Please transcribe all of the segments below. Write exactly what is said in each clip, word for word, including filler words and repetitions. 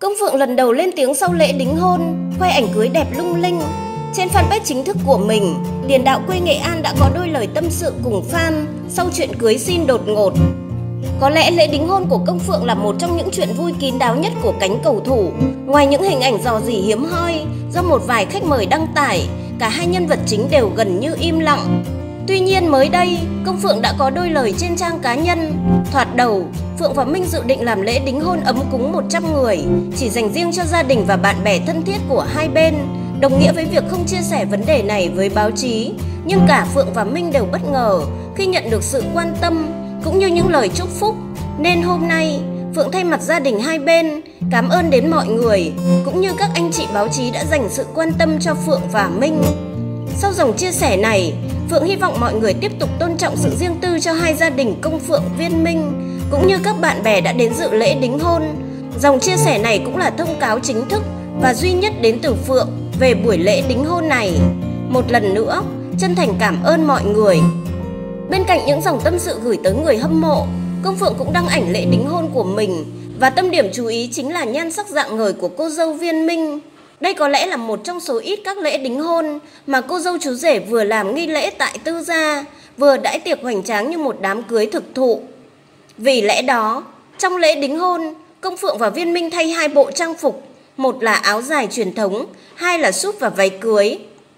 Công Phượng lần đầu lên tiếng sau lễ đính hôn, khoe ảnh cưới đẹp lung linh. Trên fanpage chính thức của mình, Điền Đạo quê Nghệ An đã có đôi lời tâm sự cùng fan sau chuyện cưới xin đột ngột. Có lẽ lễ đính hôn của Công Phượng là một trong những chuyện vui kín đáo nhất của cánh cầu thủ. Ngoài những hình ảnh rò rỉ hiếm hoi do một vài khách mời đăng tải, cả hai nhân vật chính đều gần như im lặng. Tuy nhiên mới đây, Công Phượng đã có đôi lời trên trang cá nhân. Thoạt đầu, Phượng và Minh dự định làm lễ đính hôn ấm cúng một trăm người, chỉ dành riêng cho gia đình và bạn bè thân thiết của hai bên, đồng nghĩa với việc không chia sẻ vấn đề này với báo chí. Nhưng cả Phượng và Minh đều bất ngờ khi nhận được sự quan tâm cũng như những lời chúc phúc. Nên hôm nay, Phượng thay mặt gia đình hai bên cảm ơn đến mọi người cũng như các anh chị báo chí đã dành sự quan tâm cho Phượng và Minh. Sau dòng chia sẻ này, Phượng hy vọng mọi người tiếp tục tôn trọng sự riêng tư cho hai gia đình Công Phượng Viên Minh cũng như các bạn bè đã đến dự lễ đính hôn. Dòng chia sẻ này cũng là thông cáo chính thức và duy nhất đến từ Phượng về buổi lễ đính hôn này. Một lần nữa, chân thành cảm ơn mọi người. Bên cạnh những dòng tâm sự gửi tới người hâm mộ, Công Phượng cũng đăng ảnh lễ đính hôn của mình và tâm điểm chú ý chính là nhan sắc rạng ngời của cô dâu Viên Minh. Đây có lẽ là một trong số ít các lễ đính hôn mà cô dâu chú rể vừa làm nghi lễ tại tư gia, vừa đãi tiệc hoành tráng như một đám cưới thực thụ. Vì lẽ đó, trong lễ đính hôn, Công Phượng và Viên Minh thay hai bộ trang phục, một là áo dài truyền thống, hai là súp và váy cưới.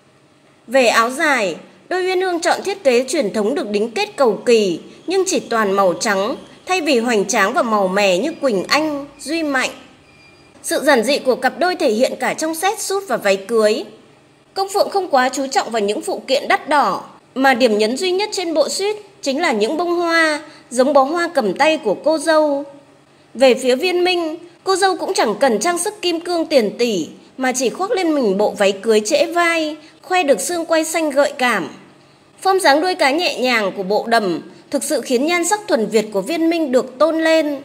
Về áo dài, đôi uyên ương chọn thiết kế truyền thống được đính kết cầu kỳ nhưng chỉ toàn màu trắng, thay vì hoành tráng và màu mè như Quỳnh Anh, Duy Mạnh. Sự giản dị của cặp đôi thể hiện cả trong set súp và váy cưới. Công Phượng không quá chú trọng vào những phụ kiện đắt đỏ, mà điểm nhấn duy nhất trên bộ suit chính là những bông hoa, giống bó hoa cầm tay của cô dâu. Về phía Viên Minh, cô dâu cũng chẳng cần trang sức kim cương tiền tỷ, mà chỉ khoác lên mình bộ váy cưới trễ vai, khoe được xương quai xanh gợi cảm. Form dáng đuôi cá nhẹ nhàng của bộ đầm thực sự khiến nhan sắc thuần Việt của Viên Minh được tôn lên.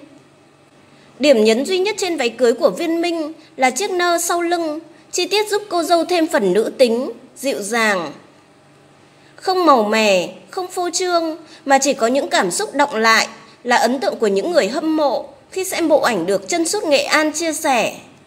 Điểm nhấn duy nhất trên váy cưới của Viên Minh là chiếc nơ sau lưng, chi tiết giúp cô dâu thêm phần nữ tính, dịu dàng. Không màu mè, không phô trương, mà chỉ có những cảm xúc đọng lại là ấn tượng của những người hâm mộ khi xem bộ ảnh được Chân Sút Nghệ An chia sẻ.